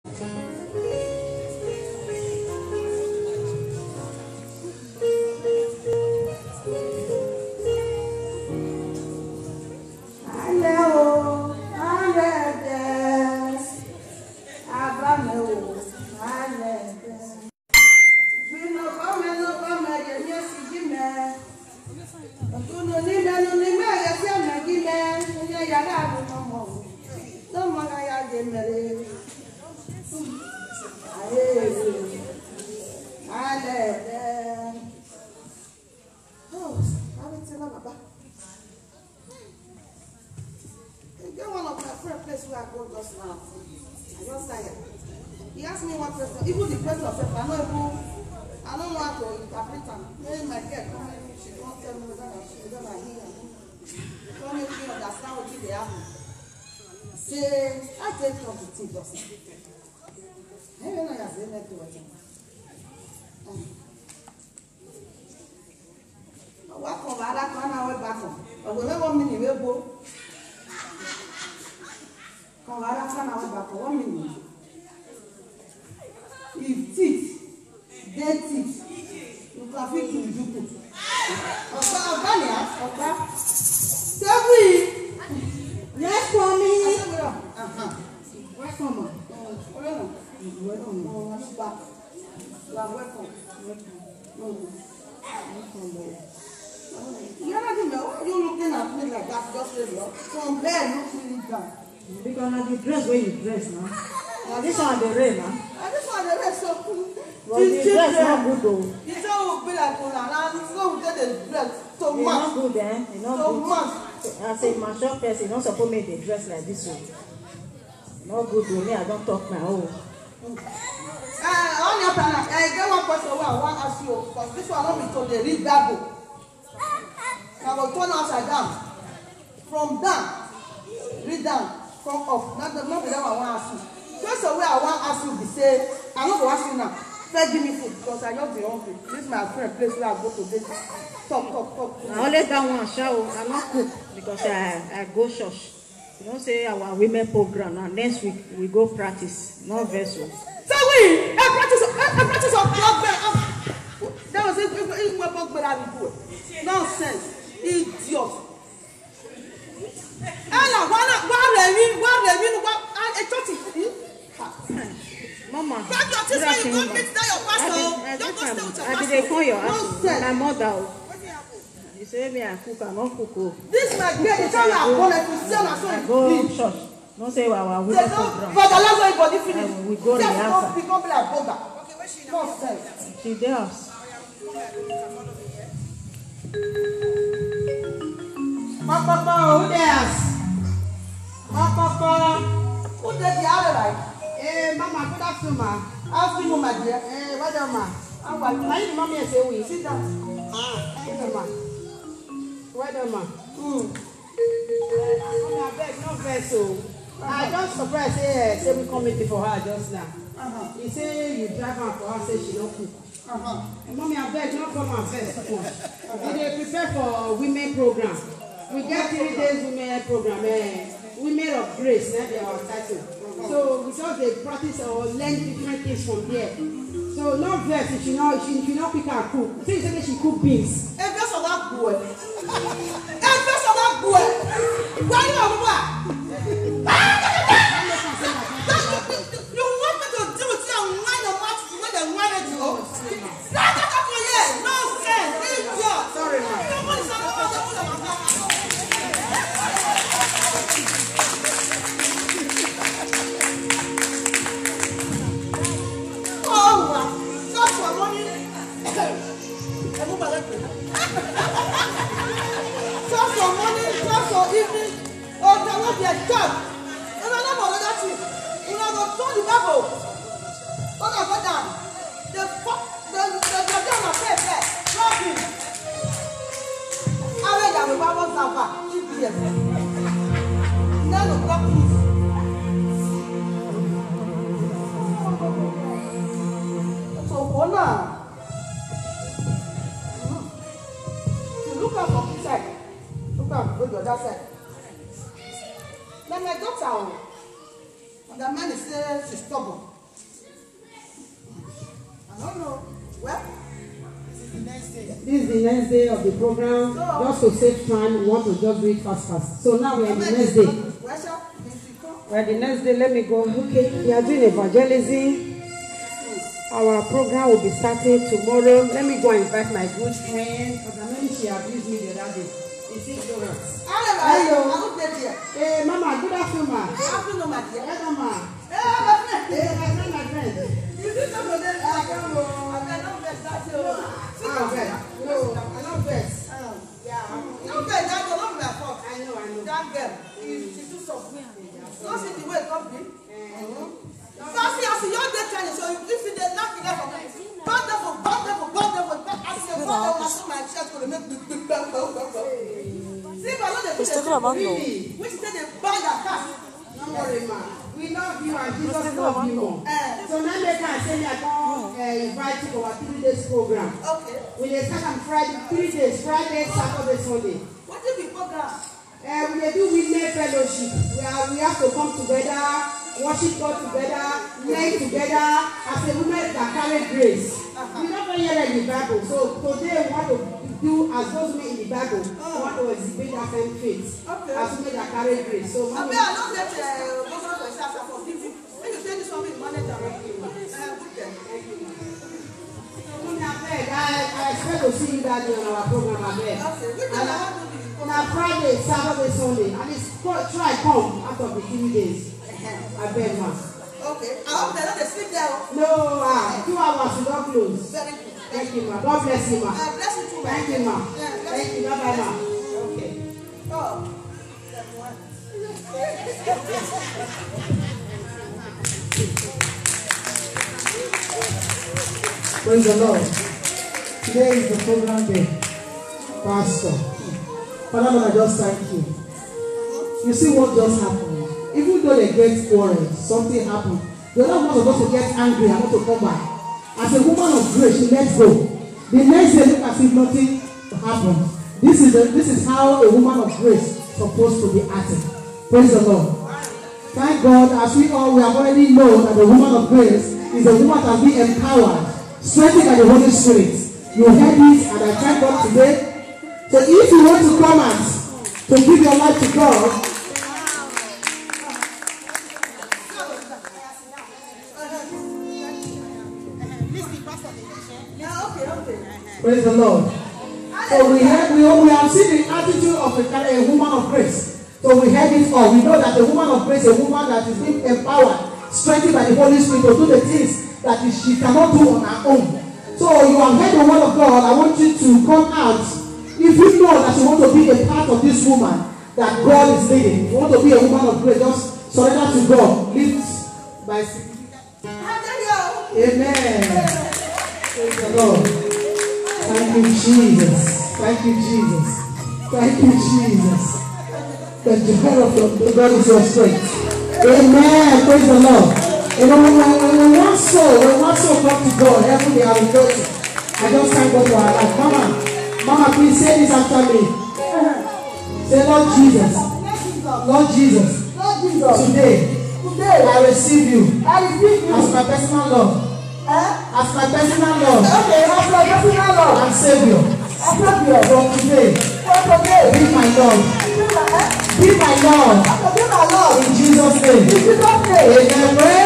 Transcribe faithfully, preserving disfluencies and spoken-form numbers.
He asked me one question, even the question of I know even, I don't know how to interpret them. Maybe my girl come in, she won't tell me whether she whether I hear. Come make me understand what they happen. Say, I take come to tea just. Maybe not as they make to it. What come back? I come away back home. But we never mean we go. Come back, I come away back home. One minute. If teeth, dead teeth, you can fit to do it. Oga, Oga, yeah, Oga. Debbie, yes, mommy. Uh-huh. Welcome, ma. Welcome. Welcome. Oh, I'm back. You are welcome. Welcome. Welcome. You're not even. Why are you looking at me like that? Just really up. From there, look really down. Because now the dress where you dress now. Now this one the rain now. And this one the rest so cool. But the dress not good though. It's not be like one and it's not get the dress so much. It's not good eh? It's not so good. much. I say my shop person, you not supposed to make the dress like this one. Not good though. Me, I don't talk my own. Uh, on your plan, I get one question where I want to ask you because this one not be told they read Bible. I will turn upside down. From down, read down, from up. Not the not the one I want to ask you. Just the way I want to ask you be say, I'm not going to ask you now. First give me food because I just be hungry. This is my friend place where I go to date. Talk, talk, talk. I always that one show. I not cook because I I go church. You don't say our women program now. Next week we go practice. No vessel. So we I practice I practice on block bed. That was it. It went block bed I do. Nonsense. Idiot. Ella, why not? Why Remy? Why Remy? Why I thought it. Mama, Grab your teeth when you go meet that your pastor. Don't go stay with your pastor. I did call your house. My mother. You say me I cook, I not cook. This my girl, the time I go like to sell and so I go church. Don't say our we don't program. But the last everybody finish. We go to the house. Just go like burger. Okay, where she now? She the house. Papa, who there's? Papa, who did the other like? Eh, Mama, good afternoon, ma. Afternoon, my dear. Eh, what do ma? How are you? Why you mommy say we? Sit down. Ah, what do ma? What do ma? Hmm. Mommy, I beg, no vex so. I just surprised say say we come meet for her just now. Uh-huh. You say you drive her for her, say she don't cook. Uh-huh. Mommy, I beg, no come and vex. We dey prepare for women program. We get three days women program. Eh, Women of Grace, eh, they are title. So we just dey practice or learn different things from there. So no vex if she not she she not pick her cook. Say you say she cook beans. Hey, first of that boy. Hey, first of that boy. Why you are what? You want me to deal with you and wind your mouth to where they wanted to go? That's not for you. No sense. Idiot. Sorry, ma. Just for morning, just for evening, or there will be a job. And I never know that thing. You know, go turn the Bible. When I go down, the fuck, the the the down my face there, drop him. I read that we Bible Zava, G P S. Then we drop him. So for now. Look out from this side. Look out, go to the other side. Then my daughter, and the man is saying she's stubborn. This is the next day of the program. Just to save time, we want to just do it fast, fast. So now we are the next day. Well, the next day, let me go. Okay, we are doing evangelism. Our program will be starting tomorrow. Let me go and invite my good friend. Because I know she abused me the other day. It's ignorance. Hello. Hey, Mama, good afternoon, ma. Good afternoon, ma. Hello, ma. Hey, my friend. Hey, my friend, my friend. You didn't know that I can't go. I cannot get that. Ah, okay. No, I don't vex. Yeah. No vex, that will not be my fault. I know, I know. That girl, she's too soft. Don't see the way it comes in. First thing I see your day training, so if you see the nothing else of it, bond them for, bond them for, bond them for, I say, bond them for, my chest will make big, big, bang, bang, bang, bang. See, if I know they put the really, which is they bang that cast. Don't worry, man. We love you and Jesus love you more. So now they can say me I come invite you for our three days program. Okay. We dey start on Friday, three days, Friday, Saturday, Sunday. What is the program? Uh, we dey do women fellowship. We are we have to come together, worship God together, learn together as a women that carry grace. Uh-huh. We don't hear that in the Bible. So today we want to do as those men in the Bible. Oh. We want to exhibit that same faith. Okay. As women that carry grace. So I mean, I don't get uh, for people. When you say this one, it's managed directly. I expect to see you that day on our program again. On a Friday, Saturday, Sunday, and it's try come out of the three days. I beg ma. Okay. I hope they're not asleep there. No, ah, two hours we don't close. Very good. Thank you, ma. God bless you, ma. Uh, bless you too, ma. Thank you, ma. Yeah, thank you. Bye, bye, ma. Okay. Oh. Praise the Lord. Today is the program day. Pastor. Father, Lord, I just thank you. You see what just happened. Even though they get quarreled, something happened. The other one was supposed to get angry and want to come back. As a woman of grace, she let go. The next day, look as if nothing happened. This is, the, this is how a woman of grace is supposed to be acting. Praise the Lord. Thank God, as we all we have already known that the woman of grace is a woman that will be empowered, strengthened by the Holy Spirit. You heard it, and I thank God today. So if you want to come out to give your life to God, praise the Lord. So we have we, we have seen the attitude of a, a woman of grace. So we have it all. We know that a woman of grace, a woman that is being empowered, strengthened by the Holy Spirit to do the things that she cannot do on her own. So you have heard the word of God. I want you to come out. If you know that you want to be a part of this woman that God is leading, you want to be a woman of grace, just surrender to God. Lift by Amen. Praise the Lord. Thank you, Jesus. Thank you, Jesus. Thank you, Jesus. The joy of the God is your strength. Amen. Praise the Lord. You know, when, when, when one soul, when one soul comes to God, every day I will go to. I just thank God for our life. Mama, Mama, please say this after me. Say, Lord Jesus. Lord Jesus. Lord Jesus. Today, today I receive you. I receive you as my personal Lord. Eh? As my personal Lord. Okay, as my personal Lord. And Savior. And Savior. From today. From today. Be my Lord. Be my Lord. Be my Lord. In Jesus' name. In Jesus' name. Amen.